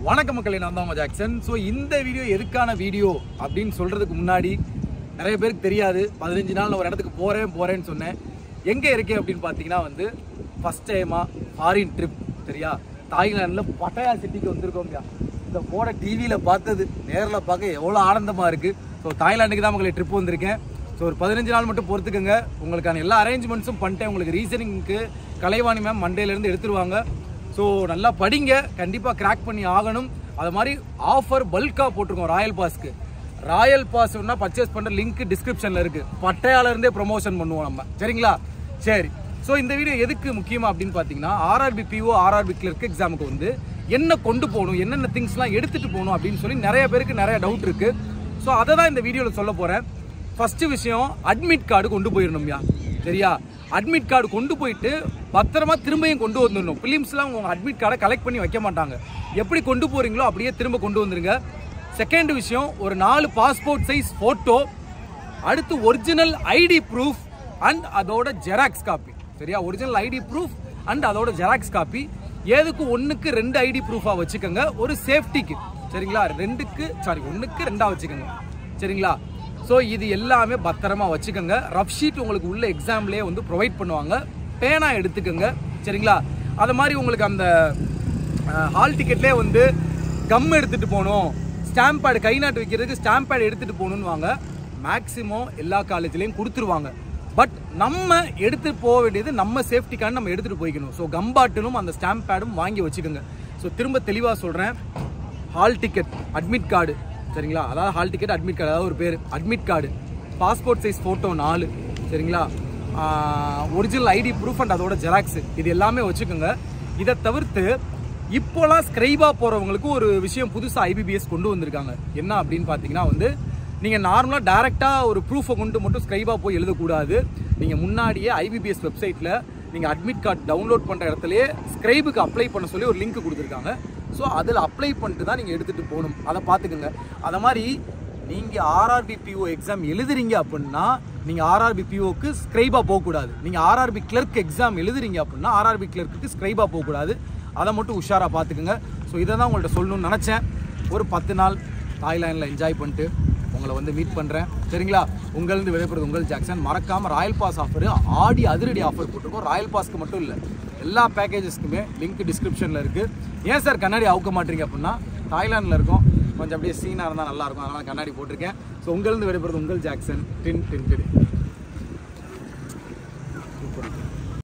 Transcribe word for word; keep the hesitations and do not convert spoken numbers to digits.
வணக்கம் மக்களே, நான் தான் ஜாக்சன். ஸோ இந்த வீடியோ எதுக்கான வீடியோ அப்படின்னு சொல்கிறதுக்கு முன்னாடி நிறைய பேருக்கு தெரியாது. பதினஞ்சு நாள் ஒரு இடத்துக்கு போகிறேன் போகிறேன்னு சொன்னேன். எங்கே இருக்கேன் அப்படின்னு பார்த்தீங்கன்னா வந்து ஃபஸ்ட் டைமாக ஃபாரின் ட்ரிப். சரியா, தாய்லாண்டில் பட்டாயா சிட்டிக்கு வந்திருக்கோம். இந்த போட டிவியில் பார்த்தது நேரில் பார்க்க எவ்வளோ ஆனந்தமாக இருக்குது. ஸோ தாய்லாண்டுக்கு தான் மக்களை ட்ரிப் வந்திருக்கேன். ஸோ ஒரு பதினஞ்சு நாள் மட்டும் பொறுத்துக்கங்க. உங்களுக்கான எல்லா அரேஞ்ச்மெண்ட்ஸும் பண்ணிட்டேன். உங்களுக்கு ரீசனிங்க்கு கலைவாணி மேம் மண்டேலேருந்து எடுத்துருவாங்க. ஸோ நல்லா படிங்க, கண்டிப்பாக கிராக் பண்ணி ஆகணும். அது மாதிரி ஆஃபர் பல்காக போட்டிருக்கோம் ராயல் பாஸ்க்கு. ராயல் பாஸ் ஒன்றா பர்ச்சேஸ் பண்ணுற லிங்க் டிஸ்கிரிப்ஷனில் இருக்குது. பட்டையாளருந்தே ப்ரொமோஷன் பண்ணுவோம் நம்ம. சரிங்களா? சரி. ஸோ இந்த வீடியோ எதுக்கு முக்கியமாக அப்படின்னு பார்த்தீங்கன்னா, ஆர்ஆர்பி பிஓ ஆர்ஆர்பி கிளர்க் எக்ஸாமுக்கு வந்து என்ன கொண்டு போகணும், என்னென்ன திங்ஸ்லாம் எடுத்துகிட்டு போகணும் அப்படின்னு சொல்லி நிறைய பேருக்கு நிறைய டவுட் இருக்குது. ஸோ அதை தான் இந்த வீடியோவில் சொல்ல போகிறேன். ஃபஸ்ட்டு விஷயம், அட்மிட் கார்டு கொண்டு போயிடணும்யா. சரியா, அட்மிட் கார்டு கொண்டு போயிட்டு பத்திரமா திரும்பியும் கொண்டு வந்துடணும். பிலிம்ஸ்லாம் உங்கள் அட்மிட் கார்டை கலெக்ட் பண்ணி வைக்க மாட்டாங்க. எப்படி கொண்டு போகிறீங்களோ அப்படியே திரும்ப கொண்டு வந்துருங்க. செகண்ட் விஷயம், ஒரு நாலு பாஸ்போர்ட் சைஸ் ஃபோட்டோ, அடுத்து ஒரிஜினல் ஐடி ப்ரூஃப் அண்ட் அதோட ஜெராக்ஸ் காப்பி. சரியா, ஒரிஜினல் ஐடி ப்ரூஃப் அண்ட் அதோட ஜெராக்ஸ் காப்பி. ஏதுக்கு ஒன்றுக்கு ரெண்டு ஐடி ப்ரூஃபாக வச்சுக்கோங்க, ஒரு சேஃப்டிக்கு. சரிங்களா, ரெண்டுக்கு சாரி ஒன்றுக்கு ரெண்டாக வச்சுக்கோங்க. சரிங்களா? ஸோ இது எல்லாமே பத்திரமா வச்சுக்கோங்க. ரஃப் ஷீட் உங்களுக்கு உள்ள எக்ஸாம்லேயே வந்து ப்ரொவைட் பண்ணுவாங்க. பேனா எடுத்துக்கோங்க. சரிங்களா? அது மாதிரி உங்களுக்கு அந்த ஹால் டிக்கெட்லேயே வந்து கம் எடுத்துகிட்டு போகணும், ஸ்டாம்ப் பேடு கை நாட்டு வைக்கிறதுக்கு ஸ்டாம்ப் பேடு எடுத்துகிட்டு போகணுன்னு வாங்க. மேக்ஸிமம் எல்லா காலேஜ்லேயும் கொடுத்துருவாங்க. பட் நம்ம எடுத்துகிட்டு போக வேண்டியது நம்ம சேஃப்டிக்கான நம்ம எடுத்துகிட்டு போய்க்கணும். ஸோ கம் பாட்டிலும் அந்த ஸ்டாம்ப் பேடும் வாங்கி வச்சுக்கோங்க. ஸோ திரும்ப தெளிவாக சொல்கிறேன், ஹால் டிக்கெட், அட்மிட் கார்டு. சரிங்களா, அதாவது ஹால் டிக்கெட் அட்மிட் கார்டு, அதாவது ஒரு pair admit card, passport size photo நாலு. சரிங்களா, ஒரிஜினல் ஐடி ப்ரூஃப் அண்ட் அதோட ஜெராக்ஸு, இது எல்லாமே வச்சுக்கோங்க. இதை தவிர்த்து இப்போலாம் ஸ்க்ரைபாக போகிறவங்களுக்கு ஒரு விஷயம் புதுசாக ஐபிபிஎஸ் கொண்டு வந்திருக்காங்க. என்ன அப்படின்னு பார்த்தீங்கன்னா வந்து, நீங்கள் நார்மலாக டேரெக்டாக ஒரு ப்ரூஃபை கொண்டு மட்டும் ஸ்க்ரைபாக போய் எழுதக்கூடாது. நீங்கள் முன்னாடியே ஐபிபிஎஸ் வெப்சைட்டில் நீங்கள் அட்மிட் கார்டு டவுன்லோட் பண்ணுற இடத்துலையே ஸ்க்ரைபுக்கு அப்ளை பண்ண சொல்லி ஒரு லிங்க் கொடுத்துருக்காங்க. ஸோ அதில் அப்ளை பண்ணிட்டு தான் நீங்கள் எடுத்துகிட்டு போகணும். அதை பார்த்துக்குங்க. அதை மாதிரி நீங்கள் ஆர்ஆர்பி பிஓ எக்ஸாம் எழுதுறீங்க அப்படின்னா நீங்கள் ஆர்ஆர்பி பிஓக்கு ஸ்க்ரைபாக போகக்கூடாது. நீங்கள் ஆர்ஆர்பி கிளர்க் எக்ஸாம் எழுதுறீங்க அப்படின்னா ஆர்ஆர்பி கிளர்க்கு ஸ்க்ரைபாக போகக்கூடாது. அதை மட்டும் உஷாராக பார்த்துக்குங்க. ஸோ இதை தான் உங்கள்கிட்ட சொல்லணும்னு நினச்சேன். ஒரு பத்து நாள் தாய்லாண்டில் என்ஜாய் பண்ணிட்டு உங்களை வந்து மீட் பண்ணுறேன். சரிங்களா? உங்களிருந்து விடைபெறுவது உங்கள் ஜாக்சன். மறக்காமல் ராயல் பாஸ் ஆஃபர், ஆடி அதிரடி ஆஃபர் போட்டிருக்கோம். ராயல் பாஸ்க்கு மட்டும் இல்லை, எல்லா பேக்கேஜஸ்க்குமே லிங்க் டிஸ்கிரிப்ஷனில் இருக்குது. ஏன் சார் கண்ணாடி அவுக்க மாட்டீங்க அப்படின்னா, தாய்லாண்டில் இருக்கும், கொஞ்சம் அப்படியே சீனாக இருந்தால் நல்லாயிருக்கும், அதனால் கண்ணாடி போட்டிருக்கேன். ஸோ உங்களிருந்து விடைபெறுவது உங்கள் ஜாக்சன். டின் டின் டின்.